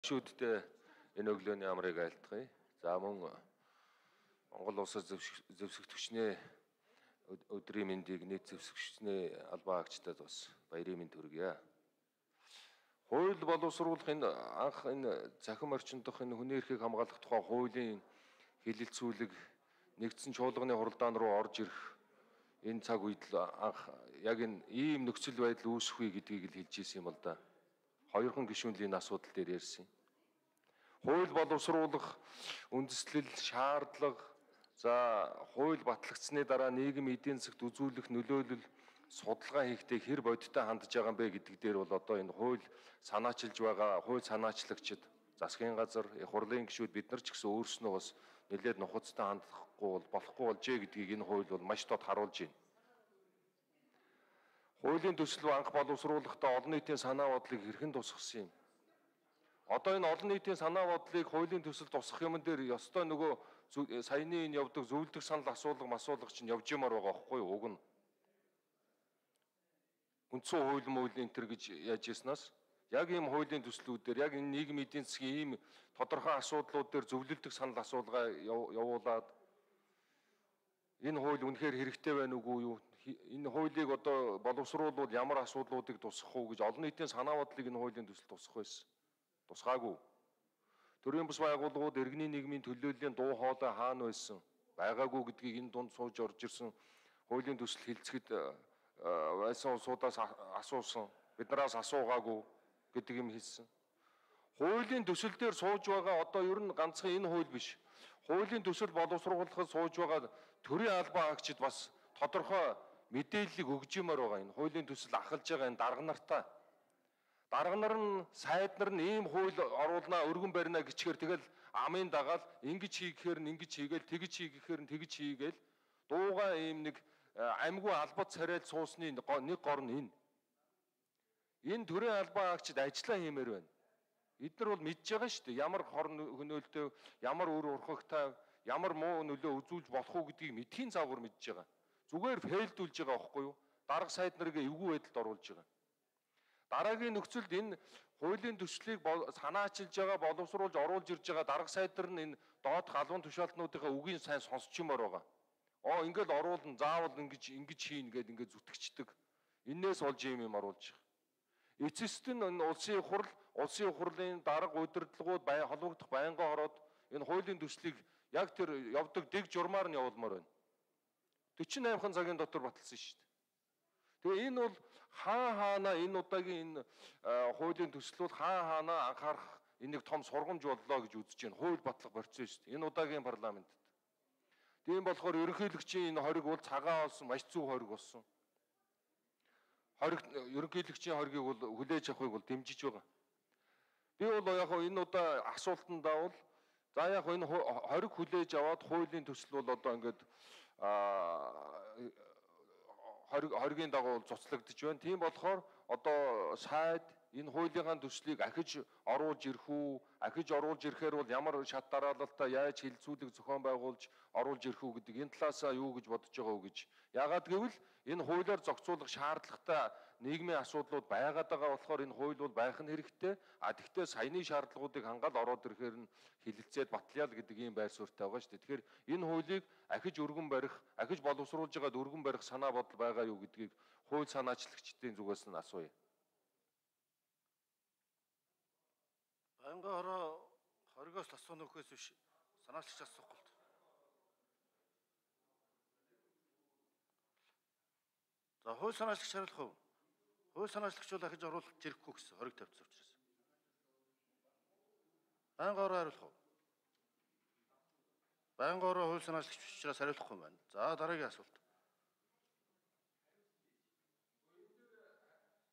Шүүдтэй энэ өглөөний амрыг айлтгая. За мөн Монгол улсаас зөвсгөгчнээ өдрийн мэндийг нийт зөвсгөгчнээ албан хаагчдад бас баярын мэнд хүргье. Хууль боловсруулах анх энэ захим орчин дахь энэ хүний эрхийг хамгаалах тухай хуулийн хэлэлцүүлэг нэгдсэн чуулганы хуралдаан руу орж ирэх энэ цаг үед л анх яг энэ ийм нөхцөл байдал үүсэхгүй гэдгийг л хэлж ирсэн юм л да. Хоёрхан гишүүнлийн асуудал дээр ярьсан. Хууль боловсруулах үндэслэл, шаардлага, за хууль батлагдсны дараа нийгэм эдийн засагт үзүүлэх нөлөөлөл судалгаа хийхдээ хэр бодиттой хандж байгаа юм бэ гэдэг дээр бол одоо энэ хууль санаачилж байгаа хууль санаачлагчид, засгийн газар, хурлын гишүүд бид нар ч гэсэн өөрснөө бас нэлээд нухацтай хандахгүй болохгүй болжээ гэдгийг энэ хууль бол маш тод харуулж байна. Хуулийн төсөл анх боловсруулахдаа олон нийтийн санаа бодлыг хэрхэн тусгасан юм? Одоо энэ олон нийтийн санаа бодлыг хуулийн төсөл тусгах юм дээр ёстой нөгөө саяны энэ явдаг зөвлөдөг санал асуулга чинь явж юмар байгаа байхгүй юу? Уг нь үндсэн хууль муулийн энэ төр гэж яаж яснаас яг ийм хуулийн төслүүдээр яг энэ нийгмийн эдийн засгийн ийм тодорхой асуудлууд дээр зөвлөлдөг санал асуулга явуулаад энэ хууль үнэхээр хэрэгтэй байна уугүй юу? Энэ хуулийг одоо боловсруулбал ямар асуудлуудыг тусгах уу гэж олон нийтийн санаа бодлыг энэ хуулийн төсөл тусгах байсан. Тусгаагүй. Төрийн бас байгууллагууд иргэний нийгмийн төлөөллийн дуу хоолой хаана байсан? Байгаагүй гэдгийг энэ дунд сууж орж ирсэн хуулийн төсөл хэлцэхэд байсан улсуудаас асуусан. Биднээс асуугаагүй гэдэг юм хэлсэн. Хуулийн төсөл дээр сууж байгаа одоо ер нь ганцхан энэ хууль биш. Хуулийн төсөл боловсруулахад сууж байгаа төрийн албан хаагчид бас тодорхой мэдээллийг өгж юмар байгаа. Энэ хуулийн төсөл ахалж байгаа энэ дарга нартаа. Дарга нар нь сайд нар нь ийм хууль оруулнаа өргөн барина гэчихээр тэгэл амын дагаал ингэж хийхээр нь ингэж хийгээл тэгж хийхээр нь тэгж хийгээл дуугаа ийм нэг амьгүй албат царайд суусны нэг гор нь энэ. Энэ төрийн албан хаагчид ажиллаа хиймээр байна. Эдгээр бол мэдж байгаа шүү дээ. Ямар хорн хөнөөлтөй, ямар үр урхагтай, ямар муу нөлөө үзүүлж болох уу гэдгийг мэдхийн цаагаар мэдж байгаа. Зүгээр фейлдүүлж байгаа байхгүй юу? Дарга сайд нарыг эвгүй байдалд оруулж байгаа. Дараагийн нөхцөлд энэ хуулийн төслийг санаачилж байгаа, боловсруулж оруулж ирж байгаа дарга сайд нар нь энэ доодох албан тушаалтнуудынхаа үгийг сайн сонсчмоор байгаа. Ингээл оруулна, заавал ингэж хийн гэдэг ингээд зүтгэждэг. Иннээс олж юм оруулж байгаа. Эцэст нь энэ улсын хурлын дарга удирдлагууд холбогдох байнгын хороод энэ хуулийн төслийг яг тэр явдаг дэг журмаар нь явуулмаар байна. 48 цагийн дотор баталсан шүү дээ. Тэгээ энэ бол хаана энэ удаагийн энэ хуулийн төслүүд хаана анхаарах энийг том сургамж боллоо гэж үзэж байна. Хууль батлах процесс шүү дээ. Энэ удаагийн парламентд. Тийм болохоор ерөнхийлөгчийн энэ хориг бол цагаан болсон, маш зөв хориг болсон. Ерөнхийлөгчийн хоригийг бол хүлээж авахыг бол дэмжиж байгаа. Би бол яг энэ удаа асуултандаа бол за яг энэ хориг хүлээж аваад хуулийн төсөл бол одоо ингээд хоригийн дагуу цуцлагдж байна. Тийм болохоор одоо сайд энэ хуулийнхаа төслийг ахиж оруулж ирэх үү? Ахиж оруулж ирэхээр бол ямар шат дараалалтай яаж хилцүүлэг зохион байгуулж оруулж ирэх үү гэдэг энэ талаасаа юу гэж бодож байгаа үү гэж. Яагаад гэвэл энэ хуулиар зохицуулах шаардлагатай нийгмийн асуудлууд байгаад байгаа болохоор энэ хууль бол байх нь хэрэгтэй. Тэгвэл саяны шаардлагуудыг хангаал ороод ирэхээр нь хилэлцээд батлъя л гэдэг ийм байр суурьтай байгаа шүү дээ. Тэгэхээр энэ хуулийг ахиж өргөн барих, ахиж боловсруулж байгаад өргөн барих санаа бодол байгаа юу гэдгийг хууль санаачлагчдын зүгээс нь асууя. Байнгын хоригоос асуух нөхөөс биш санаачлагч асуух болт. За хууль санаачлагч хариулах уу? Хууль санаачлагч бол ахиж оруулах хэрэггүй гэсэн хориг тавьсан учраас. Байнгын хариулах уу? Байнгын хууль санаачлагч учраас хариулахгүй байна. За дараагийн асуулт.